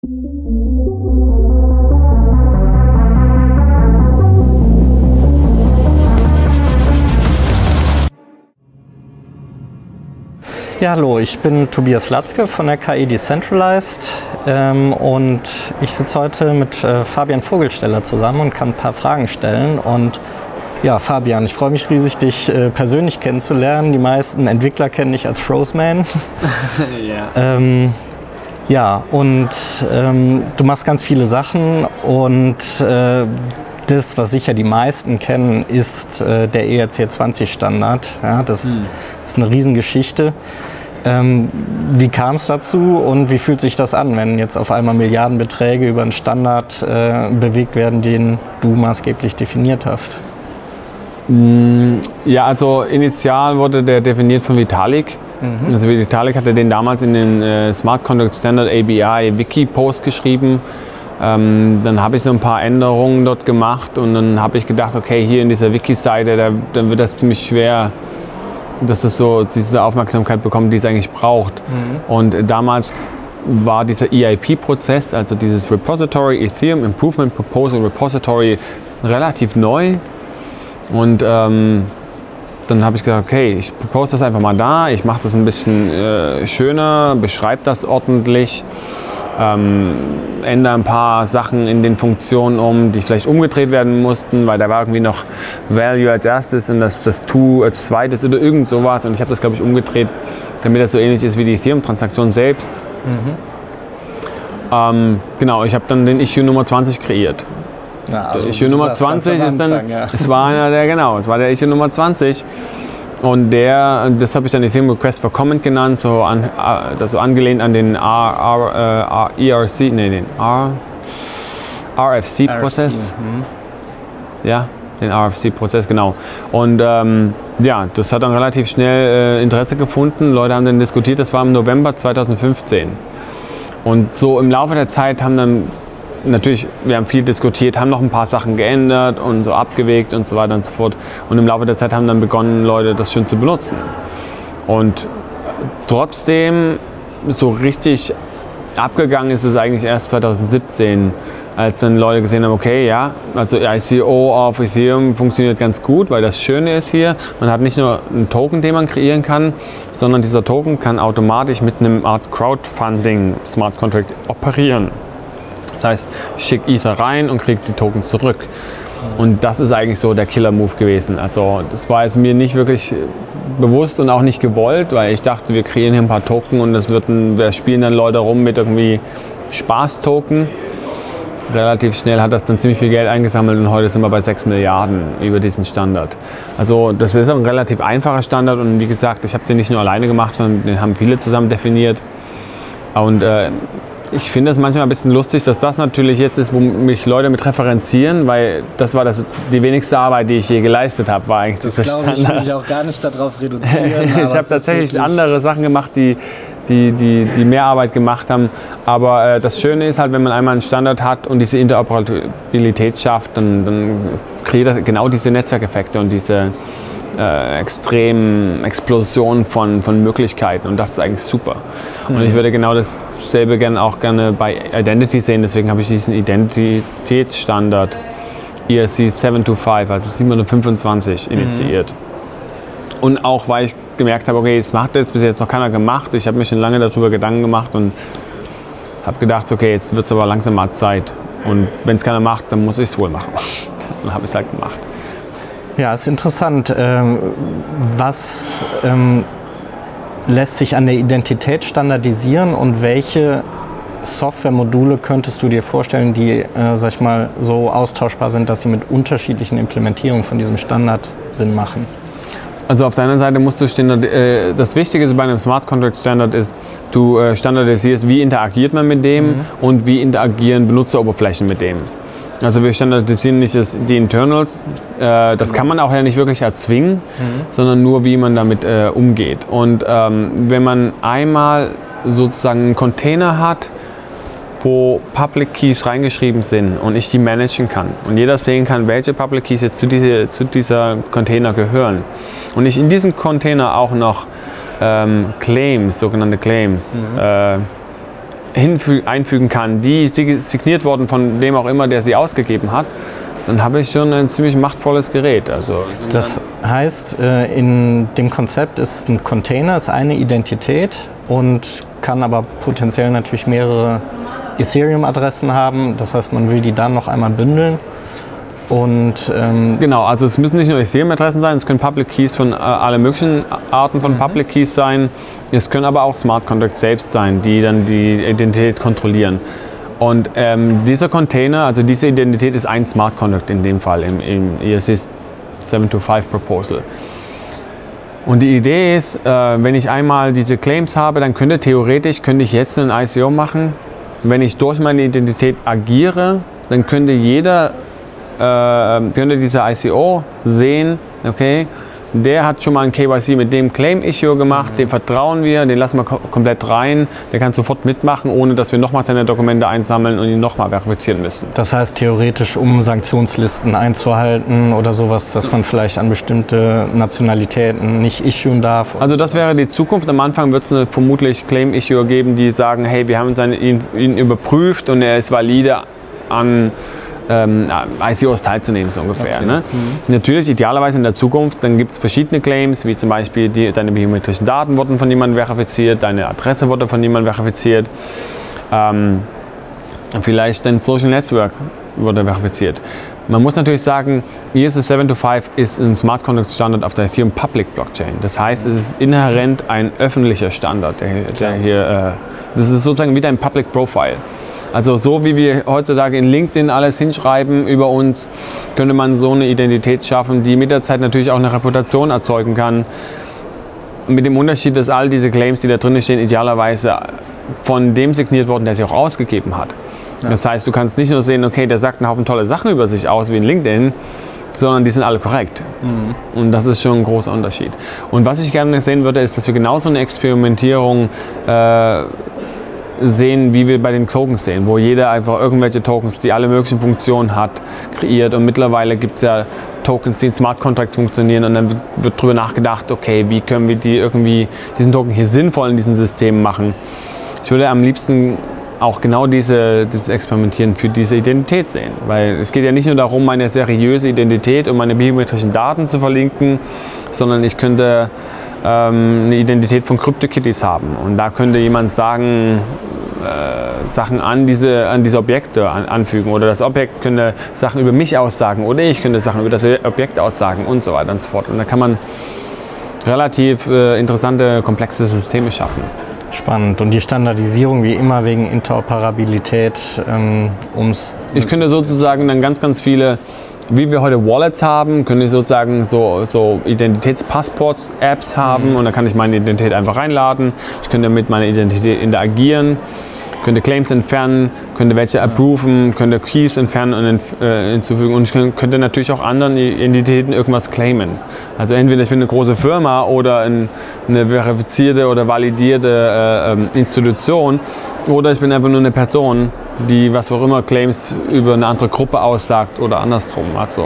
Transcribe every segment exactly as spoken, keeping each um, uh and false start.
Ja, hallo, ich bin Tobias Latzke von der K I Decentralized ähm, und ich sitze heute mit äh, Fabian Vogelsteller zusammen und kann ein paar Fragen stellen. Und ja, Fabian, ich freue mich riesig, dich äh, persönlich kennenzulernen. Die meisten Entwickler kennen dich als Frozeman. Ja. ähm, ja, und ähm, du machst ganz viele Sachen und äh, das, was sicher die meisten kennen, ist äh, der E R C zwanzig Standard. Ja, das hm. ist eine Riesengeschichte. Ähm, wie kam es dazu und wie fühlt sich das an, wenn jetzt auf einmal Milliardenbeträge über einen Standard äh, bewegt werden, den du maßgeblich definiert hast? Ja, also initial wurde der definiert von Vitalik. Mhm. Also Vitalik hatte den damals in den äh, Smart Contract Standard A B I Wiki Post geschrieben. Ähm, dann habe ich so ein paar Änderungen dort gemacht und dann habe ich gedacht, okay, hier in dieser Wiki-Seite, da, dann wird das ziemlich schwer, dass es so diese Aufmerksamkeit bekommt, die es eigentlich braucht. Mhm. Und damals war dieser E I P-Prozess, also dieses Repository, Ethereum Improvement Proposal Repository, relativ neu. Und ähm, dann habe ich gesagt, okay, ich propose das einfach mal da, ich mache das ein bisschen äh, schöner, beschreibe das ordentlich, ähm, ändere ein paar Sachen in den Funktionen um, die vielleicht umgedreht werden mussten, weil da war irgendwie noch Value als erstes und das, das To als zweites oder irgend sowas. Und ich habe das, glaube ich, umgedreht, damit das so ähnlich ist wie die Ethereum-Transaktion selbst. Mhm. Ähm, genau, ich habe dann den Issue Nummer zwanzig kreiert. Ja, also der Issue Nummer zwanzig ist dann, Anfang, ja. es war einer der, genau, es war der Issue Nummer zwanzig. Und der, das habe ich dann Ethereum Request for Comment genannt, so, an, das so angelehnt an den R, R, äh, E R C, nee, den R, R F C-Prozess. Mhm. Ja, den R F C-Prozess, genau. Und ähm, ja, das hat dann relativ schnell äh, Interesse gefunden. Leute haben dann diskutiert, das war im November zweitausendfünfzehn. Und so im Laufe der Zeit haben dann natürlich, wir haben viel diskutiert, haben noch ein paar Sachen geändert und so abgewegt und so weiter und so fort. Und im Laufe der Zeit haben dann begonnen, Leute das schon zu benutzen. Und trotzdem, so richtig abgegangen ist es eigentlich erst zweitausendsiebzehn, als dann Leute gesehen haben, okay, ja, also I C O auf Ethereum funktioniert ganz gut, weil das Schöne ist hier, man hat nicht nur einen Token, den man kreieren kann, sondern dieser Token kann automatisch mit einem Art Crowdfunding Smart Contract operieren. Das heißt, ich schicke Ether rein und kriege die Token zurück. Und das ist eigentlich so der Killer-Move gewesen. Also das war jetzt mir nicht wirklich bewusst und auch nicht gewollt, weil ich dachte, wir kreieren hier ein paar Token und das wird ein, wir spielen dann Leute rum mit irgendwie Spaß-Token. Relativ schnell hat das dann ziemlich viel Geld eingesammelt und heute sind wir bei sechs Milliarden über diesen Standard. Also das ist ein relativ einfacher Standard und wie gesagt, ich habe den nicht nur alleine gemacht, sondern den haben viele zusammen definiert. Und äh, ich finde es manchmal ein bisschen lustig, dass das natürlich jetzt ist, wo mich Leute mit referenzieren, weil das war das, die wenigste Arbeit, die ich je geleistet habe, war eigentlich das dieser Standard. Ich will mich auch gar nicht darauf reduzieren. Ich habe tatsächlich andere Sachen gemacht, die, die, die, die mehr Arbeit gemacht haben. Aber äh, das Schöne ist halt, wenn man einmal einen Standard hat und diese Interoperabilität schafft, dann, dann kreiert das genau diese Netzwerkeffekte und diese Äh, extremen Explosion von, von Möglichkeiten und das ist eigentlich super. Mhm. Und ich würde genau dasselbe gerne auch gerne bei Identity sehen, deswegen habe ich diesen Identitätsstandard E R C siebenhunderfünfundzwanzig, also siebenhundertfünfundzwanzig initiiert. Mhm. Und auch weil ich gemerkt habe, okay, das macht jetzt bis jetzt noch keiner gemacht, ich habe mir schon lange darüber Gedanken gemacht und habe gedacht, okay, jetzt wird es aber langsam mal Zeit und wenn es keiner macht, dann muss ich es wohl machen. Dann habe ich es halt gemacht. Ja, ist interessant. Ähm, was ähm, lässt sich an der Identität standardisieren und welche Softwaremodule könntest du dir vorstellen, die, äh, sag ich mal, so austauschbar sind, dass sie mit unterschiedlichen Implementierungen von diesem Standard Sinn machen? Also auf der anderen Seite musst du standard, äh, das Wichtige bei einem Smart Contract Standard ist, du äh, standardisierst, wie interagiert man mit dem mhm. und wie interagieren Benutzeroberflächen mit dem. Also wir standardisieren nicht das, die Internals, äh, das kann man auch ja nicht wirklich erzwingen, mhm. sondern nur, wie man damit äh, umgeht. Und ähm, wenn man einmal sozusagen einen Container hat, wo Public Keys reingeschrieben sind und ich die managen kann und jeder sehen kann, welche Public Keys jetzt zu, diese, zu dieser Container gehören und ich in diesem Container auch noch ähm, Claims, sogenannte Claims, mhm. äh, einfügen kann, die signiert wurden von dem auch immer, der sie ausgegeben hat, dann habe ich schon ein ziemlich machtvolles Gerät. Also das heißt, in dem Konzept ist ein Container, ist eine Identität und kann aber potenziell natürlich mehrere Ethereum-Adressen haben. Das heißt, man will die dann noch einmal bündeln. Und, ähm genau, also es müssen nicht nur Ethereum-Adressen sein, es können Public Keys von äh, allen möglichen Arten von mhm. Public Keys sein. Es können aber auch Smart Contracts selbst sein, die dann die Identität kontrollieren. Und ähm, dieser Container, also diese Identität ist ein Smart Contract in dem Fall, im, im E R C sieben zwei fünf Proposal. Und die Idee ist, äh, wenn ich einmal diese Claims habe, dann könnte theoretisch, könnte ich jetzt einen I C O machen. Wenn ich durch meine Identität agiere, dann könnte jeder Äh, könnte dieser I C O sehen, okay, der hat schon mal ein K Y C mit dem Claim-Issue gemacht, mhm. dem vertrauen wir, den lassen wir ko komplett rein, der kann sofort mitmachen, ohne dass wir nochmal seine Dokumente einsammeln und ihn nochmal verifizieren müssen. Das heißt theoretisch, um Sanktionslisten einzuhalten oder sowas, dass man vielleicht an bestimmte Nationalitäten nicht issuen darf? Also das wäre die Zukunft. Am Anfang wird es vermutlich Claim-Issue geben, die sagen, hey, wir haben seine, ihn, ihn überprüft und er ist valide an Ähm, I C Os teilzunehmen, so ungefähr. Okay. Ne? Mhm. Natürlich, idealerweise in der Zukunft, dann gibt es verschiedene Claims, wie zum Beispiel die, deine biometrischen Daten wurden von jemandem verifiziert, deine Adresse wurde von jemandem verifiziert, ähm, vielleicht dein Social Network wurde verifiziert. Man muss natürlich sagen, E R C sieben zwei fünf ist ein Smart Contract Standard auf der Ethereum Public Blockchain. Das heißt, es ist inhärent ein öffentlicher Standard, der, der hier, äh, das ist sozusagen wie dein Public Profile. Also so wie wir heutzutage in LinkedIn alles hinschreiben über uns, könnte man so eine Identität schaffen, die mit der Zeit natürlich auch eine Reputation erzeugen kann. Mit dem Unterschied, dass all diese Claims, die da drin stehen, idealerweise von dem signiert wurden, der sie auch ausgegeben hat. Ja. Das heißt, du kannst nicht nur sehen, okay, der sagt einen Haufen tolle Sachen über sich aus wie in LinkedIn, sondern die sind alle korrekt. Mhm. Und das ist schon ein großer Unterschied. Und was ich gerne sehen würde, ist, dass wir genauso eine Experimentierung äh, sehen, wie wir bei den Tokens sehen, wo jeder einfach irgendwelche Tokens, die alle möglichen Funktionen hat, kreiert. Und mittlerweile gibt es ja Tokens, die in Smart Contracts funktionieren und dann wird, wird darüber nachgedacht, okay, wie können wir die irgendwie, diesen Token hier sinnvoll in diesen Systemen machen. Ich würde am liebsten auch genau diese, dieses Experimentieren für diese Identität sehen, weil es geht ja nicht nur darum, meine seriöse Identität und meine biometrischen Daten zu verlinken, sondern ich könnte ähm, eine Identität von CryptoKitties haben und da könnte jemand sagen, äh, Sachen an diese, an diese Objekte an, anfügen oder das Objekt könnte Sachen über mich aussagen oder ich könnte Sachen über das Objekt aussagen und so weiter und so fort. Und da kann man relativ äh, interessante, komplexe Systeme schaffen. Spannend. Und die Standardisierung wie immer wegen Interoperabilität ähm, ums... Ich könnte sozusagen dann ganz, ganz viele, wie wir heute Wallets haben, könnte ich sozusagen so, so Identitätspassports-Apps haben mhm. und da kann ich meine Identität einfach reinladen. Ich könnte mit meiner Identität interagieren, könnte Claims entfernen, könnte welche approven, könnte Keys entfernen und äh, hinzufügen und ich könnte natürlich auch anderen Identitäten irgendwas claimen. Also entweder ich bin eine große Firma oder ein, eine verifizierte oder validierte äh, Institution oder ich bin einfach nur eine Person, die was auch immer Claims über eine andere Gruppe aussagt oder andersrum. Also,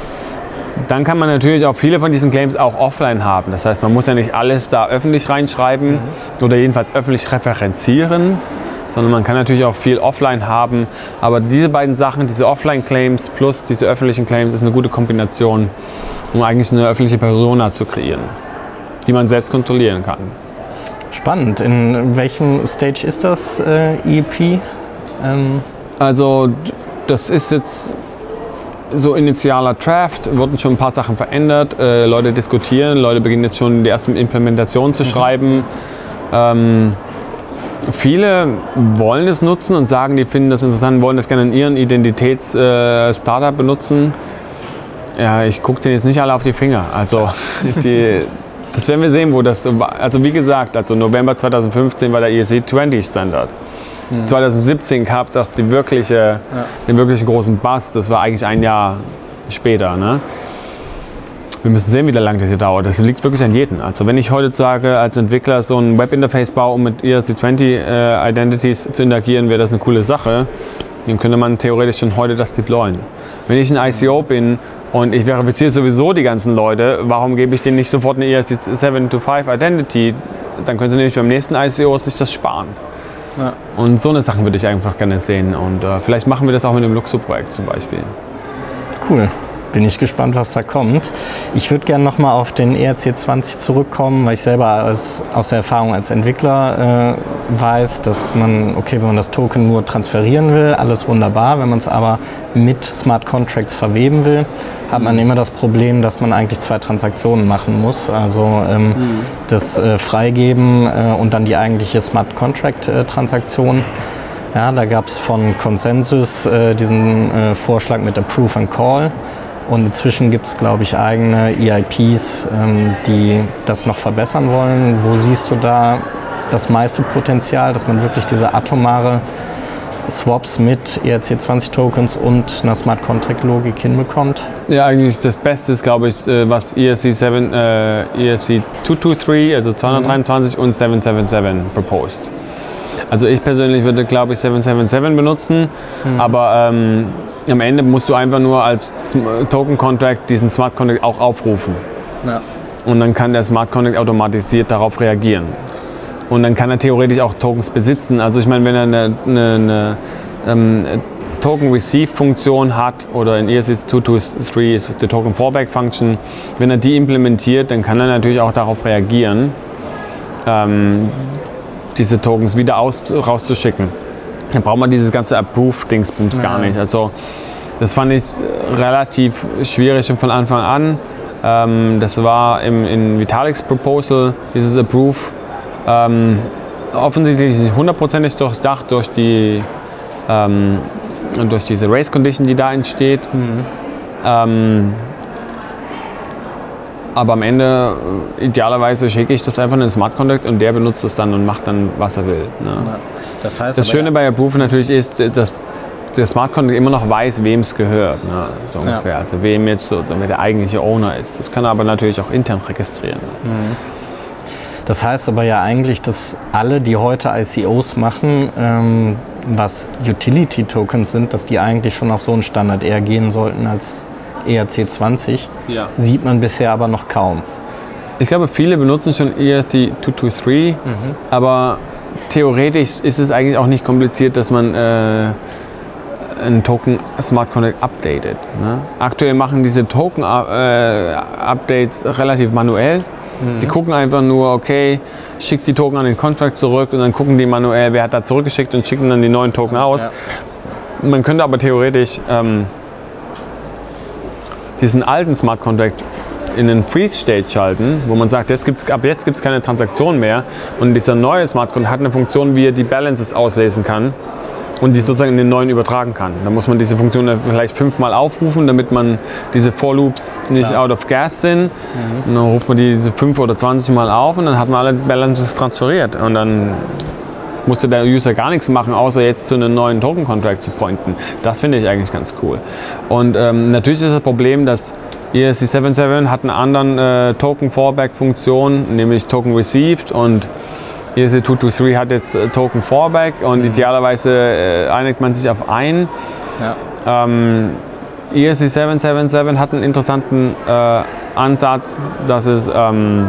dann kann man natürlich auch viele von diesen Claims auch offline haben. Das heißt, man muss ja nicht alles da öffentlich reinschreiben mhm. oder jedenfalls öffentlich referenzieren, sondern man kann natürlich auch viel offline haben. Aber diese beiden Sachen, diese Offline-Claims plus diese öffentlichen Claims, ist eine gute Kombination, um eigentlich eine öffentliche Persona zu kreieren, die man selbst kontrollieren kann. Spannend. In welchem Stage ist das äh, E P? Ähm also das ist jetzt so initialer Draft, wurden schon ein paar Sachen verändert, äh, Leute diskutieren, Leute beginnen jetzt schon die ersten Implementationen zu mhm. schreiben. Ähm, Viele wollen es nutzen und sagen, die finden das interessant, wollen das gerne in ihren Identitäts-Startup äh, benutzen. Ja, ich gucke denen jetzt nicht alle auf die Finger. Also, die, das werden wir sehen, wo das. Also, wie gesagt, also November zweitausendfünfzehn war der E R C zwanzig Standard. Mhm. zweitausendsiebzehn gab es die wirkliche, ja. den wirklichen großen Bust. Das war eigentlich ein Jahr später. Ne? Wir müssen sehen, wie lange das hier dauert. Das liegt wirklich an jedem. Also wenn ich heute sage, als Entwickler so ein Webinterface baue, um mit E R C zwanzig äh, Identities zu interagieren, wäre das eine coole Sache. Dann könnte man theoretisch schon heute das deployen. Wenn ich ein I C O bin und ich verifiziere sowieso die ganzen Leute, warum gebe ich denen nicht sofort eine E R C sieben zwei fünf Identity? Dann können sie nämlich beim nächsten I C O sich das sparen. Ja. Und so eine Sachen würde ich einfach gerne sehen. Und äh, vielleicht machen wir das auch mit dem Luxo-Projekt zum Beispiel. Cool. Bin ich gespannt, was da kommt. Ich würde gerne noch mal auf den E R C zwanzig zurückkommen, weil ich selber als, aus der Erfahrung als Entwickler äh, weiß, dass man, okay, wenn man das Token nur transferieren will, alles wunderbar. Wenn man es aber mit Smart Contracts verweben will, hat man immer das Problem, dass man eigentlich zwei Transaktionen machen muss. Also ähm, mhm. das äh, Freigeben äh, und dann die eigentliche Smart Contract äh, Transaktion. Ja, da gab es von Consensus äh, diesen äh, Vorschlag mit Approve and Call. Und inzwischen gibt es, glaube ich, eigene E I Ps, ähm, die das noch verbessern wollen. Wo siehst du da das meiste Potenzial, dass man wirklich diese atomare Swaps mit E R C zwanzig Tokens und einer Smart Contract Logik hinbekommt? Ja, eigentlich das Beste ist, glaube ich, was E R C sieben, äh, E R C zweihundertdreiundzwanzig, also zweihundertdreiundzwanzig mhm. und siebenhundersiebenundsiebzig proposed. Also ich persönlich würde, glaube ich, siebenhundersiebenundsiebzig benutzen, mhm. aber ähm, am Ende musst du einfach nur als Token Contract diesen Smart Contract auch aufrufen. Ja. Und dann kann der Smart Contract automatisiert darauf reagieren. Und dann kann er theoretisch auch Tokens besitzen. Also ich meine, wenn er eine, eine, eine ähm, Token Receive Funktion hat oder in E R C zweihundertdreiundzwanzig ist die Token Fallback Function, wenn er die implementiert, dann kann er natürlich auch darauf reagieren, ähm, diese Tokens wieder aus, rauszuschicken. Dann braucht man dieses ganze Approve-Dingsbums ja. gar nicht. Also das fand ich relativ schwierig schon von Anfang an. Ähm, das war im, in Vitaliks Proposal, dieses Approve, ähm, offensichtlich nicht hundertprozentig durchdacht durch, die, ähm, durch diese Race Condition, die da entsteht. Mhm. Ähm, aber am Ende, idealerweise, schicke ich das einfach in den Smart Contract und der benutzt es dann und macht dann, was er will. Ne? Ja. Das, heißt das Schöne bei Approve natürlich ist, dass der Smart Contract immer noch weiß, wem es gehört. Ne? So ungefähr. Ja. Also wem jetzt so, wer der eigentliche Owner ist. Das kann er aber natürlich auch intern registrieren. Mhm. Das heißt aber ja eigentlich, dass alle, die heute I C Os machen, ähm, was Utility-Tokens sind, dass die eigentlich schon auf so einen Standard eher gehen sollten als E R C zwanzig. Ja. Sieht man bisher aber noch kaum. Ich glaube, viele benutzen schon E R C zweihundertdreiundzwanzig, mhm. aber theoretisch ist es eigentlich auch nicht kompliziert, dass man äh, einen Token Smart Contract updatet. Ne? Aktuell machen diese Token äh, Updates relativ manuell. Mhm. Die gucken einfach nur, okay, schickt die Token an den Contract zurück und dann gucken die manuell, wer hat da zurückgeschickt und schicken dann die neuen Token aus. Ja. Man könnte aber theoretisch ähm, diesen alten Smart Contract in den Freeze-State schalten, wo man sagt, jetzt gibt's, ab jetzt gibt es keine Transaktion mehr und dieser neue Smart Contract hat eine Funktion, wie er die Balances auslesen kann und die sozusagen in den neuen übertragen kann. Da muss man diese Funktion vielleicht fünfmal aufrufen, damit man diese For-Loops nicht Klar. out of gas sind. Mhm. Und dann ruft man die diese fünf oder zwanzig Mal auf und dann hat man alle Balances transferiert und dann musste der User gar nichts machen, außer jetzt zu einem neuen Token-Contract zu pointen. Das finde ich eigentlich ganz cool. Und ähm, natürlich ist das Problem, dass E R C siebenundsiebzig hat eine andere äh, Token-Fallback-Funktion, nämlich Token Received, und E R C zweihundertdreiundzwanzig hat jetzt äh, Token Fallback und mhm. idealerweise äh, einigt man sich auf ein. Ja. Ähm, E R C siebenhundertsiebenundsiebzig hat einen interessanten äh, Ansatz, dass es ähm,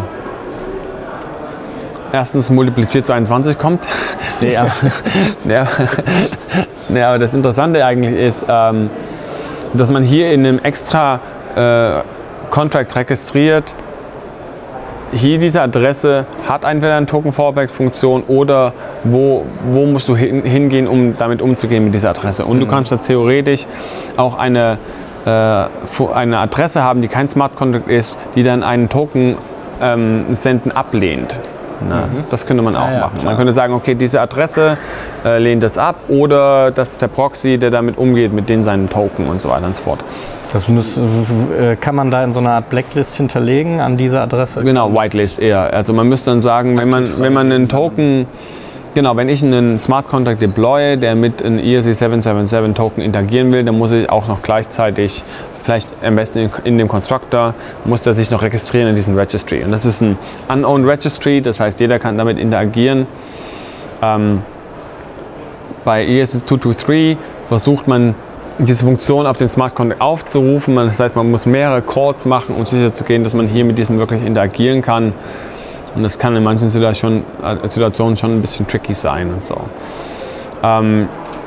erstens multipliziert zu einundzwanzig kommt. Ja. ja. ja, aber das Interessante eigentlich ist, ähm, dass man hier in einem extra äh, Contract registriert, hier diese Adresse hat entweder eine Token-Fallback-Funktion oder wo, wo musst du hin, hingehen, um damit umzugehen mit dieser Adresse. Und mhm. du kannst da theoretisch auch eine, äh, eine Adresse haben, die kein Smart Contract ist, die dann einen Token ähm, senden ablehnt. Na, mhm. Das könnte man auch ah, ja, machen. Klar. Man könnte sagen, okay, diese Adresse äh, lehnt das ab oder das ist der Proxy, der damit umgeht, mit den seinen Token und so weiter und so fort. Das muss, kann man da in so einer Art Blacklist hinterlegen an diese Adresse? Genau, Whitelist eher. Also man müsste dann sagen, wenn man, wenn man einen Token, genau, wenn ich einen Smart Contract deploye, der mit einem E R C siebenhundertsiebenundsiebzig Token interagieren will, dann muss ich auch noch gleichzeitig, vielleicht am besten in, in dem Constructor, muss der sich noch registrieren in diesem Registry. Und das ist ein Unowned Registry, das heißt, jeder kann damit interagieren. Ähm, bei E R C zweihundertdreiundzwanzig versucht man, diese Funktion auf den Smart Contract aufzurufen. Das heißt, man muss mehrere Calls machen, um sicher zu gehen, dass man hier mit diesem wirklich interagieren kann. Und das kann in manchen Situationen, Situationen schon ein bisschen tricky sein und so. Ähm,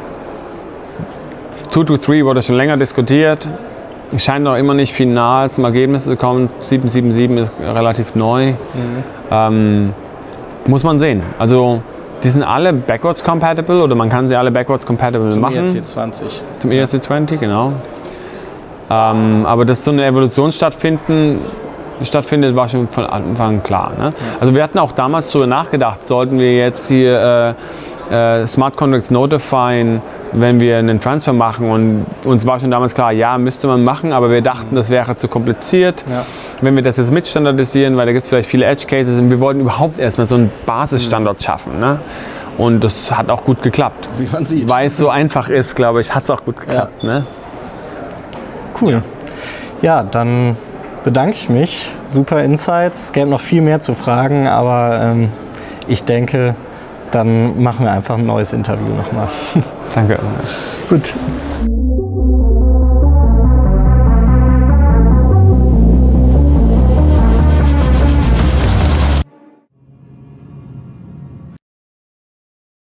das zwei zwei drei wurde schon länger diskutiert. Scheint noch immer nicht final zum Ergebnis zu kommen. sieben sieben sieben ist relativ neu. Mhm. Ähm, muss man sehen. Also die sind alle backwards compatible oder man kann sie alle backwards compatible Zum machen. E R C zwanzig. Zum E R C zwanzig, genau. Ähm, aber dass so eine Evolution stattfinden, stattfindet, war schon von Anfang an klar. Ne? Ja. Also wir hatten auch damals darüber nachgedacht, sollten wir jetzt hier äh, äh, Smart Contracts notifieren, wenn wir einen Transfer machen, und uns war schon damals klar, ja, müsste man machen, aber wir dachten, das wäre zu kompliziert, ja. wenn wir das jetzt mitstandardisieren, weil da gibt es vielleicht viele Edge Cases, und wir wollten überhaupt erstmal so einen Basisstandard schaffen. Ne? Und das hat auch gut geklappt. Wie man sieht. Weil es so einfach ist, glaube ich, hat es auch gut geklappt. Ja. Ne? Cool. Ja, dann bedanke ich mich. Super Insights. Es gäbe noch viel mehr zu fragen, aber ähm, ich denke, dann machen wir einfach ein neues Interview nochmal. Danke. Gut.